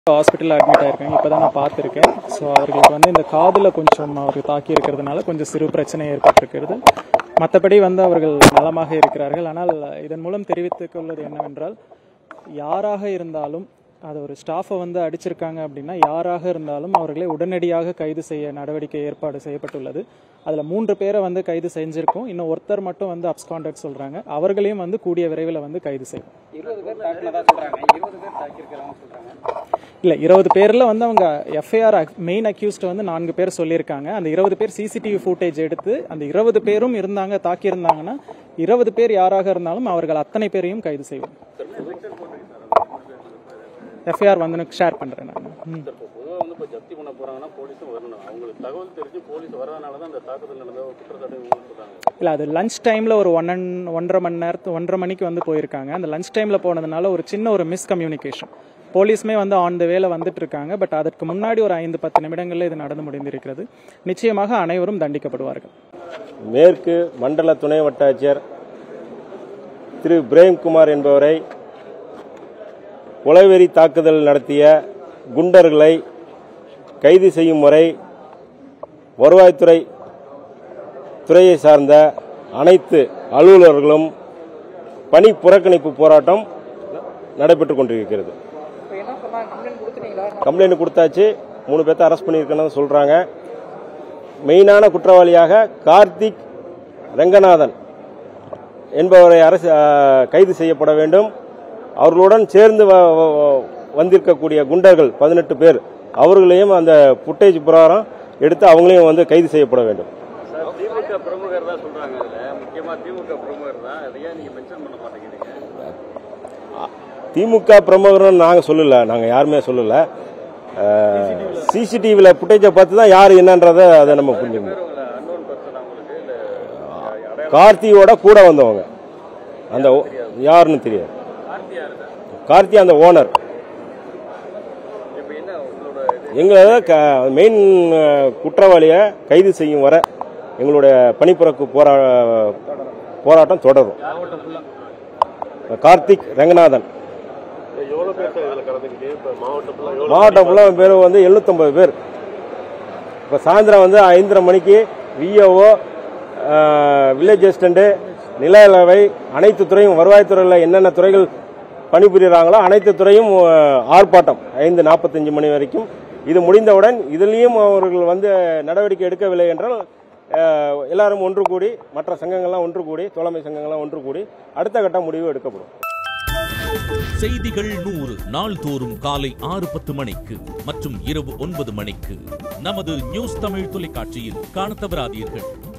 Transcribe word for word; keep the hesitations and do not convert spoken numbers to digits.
ஹாஸ்பிட்டலில் அட்மிட் ஆயிருக்காங்க. இப்போ தான் நான் பார்த்துருக்கேன். ஸோ அவர்களுக்கு வந்து இந்த காதில் கொஞ்சம் அவருக்கு தாக்கி இருக்கிறதுனால கொஞ்சம் சிறு பிரச்சனை ஏற்பட்டிருக்கிறது. மற்றபடி வந்து அவர்கள் நலமாக இருக்கிறார்கள். ஆனால் இதன் மூலம் தெரிவித்துக் கொள்வது என்னவென்றால், யாராக இருந்தாலும் அது ஒரு ஸ்டாஃபை வந்து அடிச்சிருக்காங்க அப்படின்னா யாராக இருந்தாலும் அவர்களை உடனடியாக கைது செய்ய நடவடிக்கை ஏற்பாடு செய்யப்பட்டுள்ளது. அதில் மூன்று பேரை வந்து கைது செஞ்சிருக்கோம். இன்னும் ஒருத்தர் மட்டும் வந்து அப்ஸ்காண்டட் சொல்கிறாங்க. அவர்களையும் வந்து கூடிய விரைவில் வந்து கைது செய்யும். இல்லை, இருபது பேரில் வந்து அவங்க எஃப்ஐஆர் மெயின் அக்யூஸ்ட் வந்து நான்கு பேர் சொல்லியிருக்காங்க. அந்த இருபது பேர் சிசிடிவி ஃபுட்டேஜ் எடுத்து அந்த இருபது பேரும் இருந்தாங்க தாக்கியிருந்தாங்கன்னா இருபது பேர் யாராக இருந்தாலும் அவர்கள் அத்தனை பேரையும் கைது செய்வோம். எஃப்ஐஆர் வந்து ஷேர் பண்ணுறேன் நான். இல்லை, அது லஞ்ச் டைமில் ஒரு ஒன் அண்ட் ஒன்றரை மணி நேரத்து ஒன்றரை மணிக்கு வந்து போயிருக்காங்க. அந்த லஞ்ச் டைமில் போனதுனால ஒரு சின்ன ஒரு மிஸ்கம்யூனிகேஷன். போலீஸுமே வந்து ஆன் த வேல வந்துட்டு இருக்காங்க. பட் அதற்கு முன்னாடி ஒரு ஐந்து பத்து நிமிடங்களில் இது நடந்து முடிந்திருக்கிறது. நிச்சயமாக அனைவரும் தண்டிக்கப்படுவார்கள். மேற்கு மண்டல துணை வட்டாட்சியர் திரு பிரேம்குமார் என்பவரை கொலைவெறி தாக்குதல் நடத்திய குண்டர்களை கைது செய்யும் வரை வருவாய்த்துறை துறையை சார்ந்த அனைத்து அலுவலர்களும் பணி புறக்கணிப்பு போராட்டம் நடைபெற்றுக் கொண்டிருக்கிறது. கம்ப்ளைண்ட் கொடுத்தாச்சு. மூணு பேர்த்த அரெஸ்ட் பண்ணியிருக்கேன்னு சொல்றாங்க. மெயினான குற்றவாளியாக கார்த்திக் ரங்கநாதன் என்பவரை அரசு கைது செய்யப்பட வேண்டும். அவர்களுடன் சேர்ந்து வந்திருக்கக்கூடிய குண்டர்கள் பதினெட்டு பேர், அவர்களையும் அந்த புட்டேஜ் பிரகாரம் எடுத்து அவங்களையும் வந்து கைது செய்யப்பட வேண்டும். திமுக பிரமுகர் தான் சொல்றாங்க. முக்கியமா திமுக பிரமுகர் தான். அதையே நீங்க மென்ஷன் பண்ண மாட்டேங்கிறீங்க. திமுக பிரமுகர் நாங்க சொல்லல, நாங்க யாருமே சொல்லல. சிசிடிவில புட்டேஜை பார்த்து தான் யாரு என்னன்றத அதை நம்ம புரிஞ்சுக்கணும். கார்த்தியோட கூட வந்தவங்க அந்த யாருன்னு தெரியாது. கார்த்தி அந்த ஓனர். எங்களோட மெயின் குற்றவாளியை கைது செய்யும் வரை எங்களுடைய பணிப்புறக்கு போராட்டம் தொடரும். கார்த்திக் ரங்கநாதன் மாவட்டம் ஃபுல்லாக பேர் வந்து எழுநூத்தி ஐம்பது பேர். இப்போ சாயந்தரம் வந்து ஐந்தரை மணிக்கு விஓஓ, வில்லேஜ் அசிஸ்டண்ட், நில அளவை அனைத்து துறையும், வருவாய்த்துறையில் என்னென்ன துறைகள் பணிபுரிகிறாங்களோ அனைத்து துறையும் ஆர்ப்பாட்டம் ஐந்து நாற்பத்தஞ்சு மணி வரைக்கும். இது முடிந்தவுடன் இதிலையும் அவர்கள் வந்து நடவடிக்கை எடுக்கவில்லை என்றால் எல்லாரும் ஒன்று கூடி, மற்ற சங்கங்கள்லாம் ஒன்று கூடி, தோழமை சங்கங்கள்லாம் ஒன்று கூடி அடுத்த கட்ட முடிவு எடுக்கப்படும். செய்திகள் நூறு நாள்தோறும் காலை ஆறு பத்து மணிக்கு மற்றும் இரவு ஒன்பது மணிக்கு நமது நியூஸ் தமிழ் தொலைக்காட்சியில் காண தவறாதீர்கள்.